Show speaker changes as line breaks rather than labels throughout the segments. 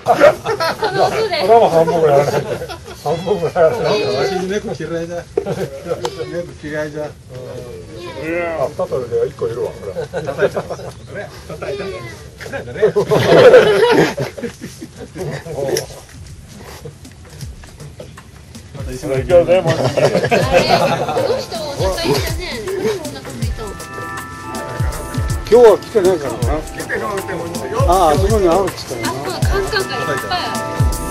の部で。
これも半分ぐらいやらないと。半分ぐらいやらないと。
わしに猫嫌いだ。猫嫌いだ。
あ、2取りで1個いるわ。これ。
叩いた。叩いた。
一緒に行こうぜ、もう。
あれ、この人お腹いったね。お腹空いた。
今日は来てないからな。ああ、そこにあるっつったよな。
あ、カンカンがいっぱいある。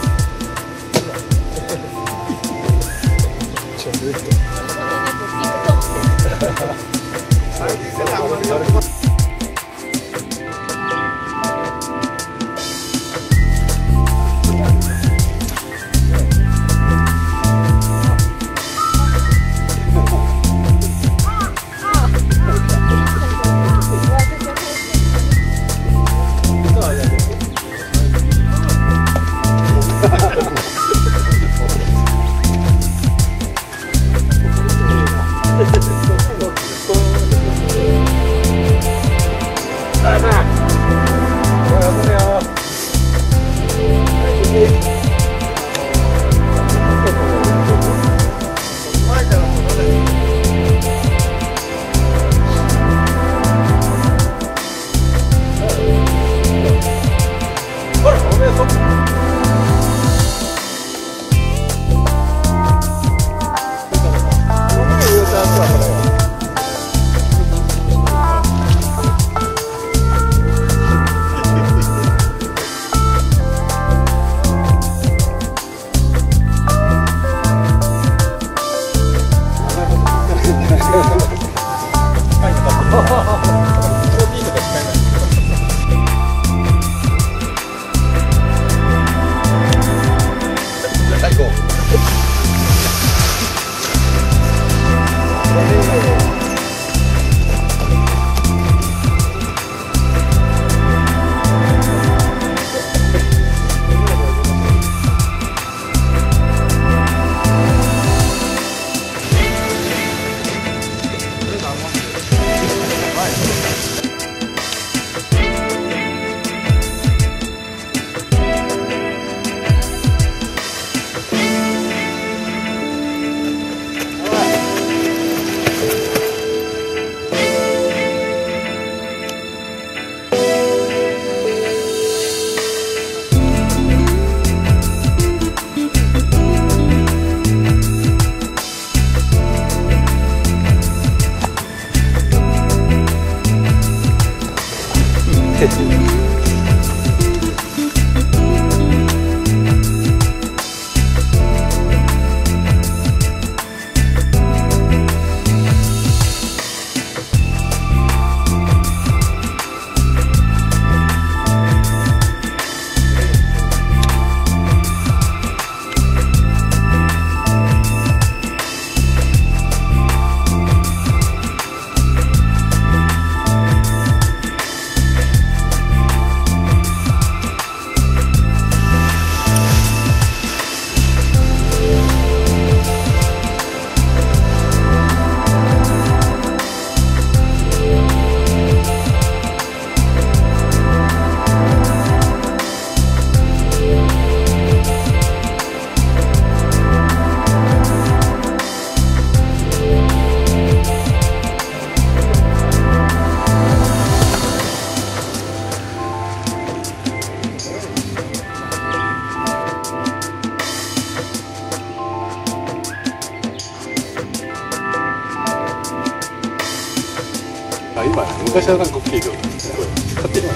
今昔はなんか大きいけど勝手に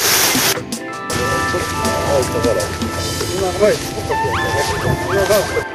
今はい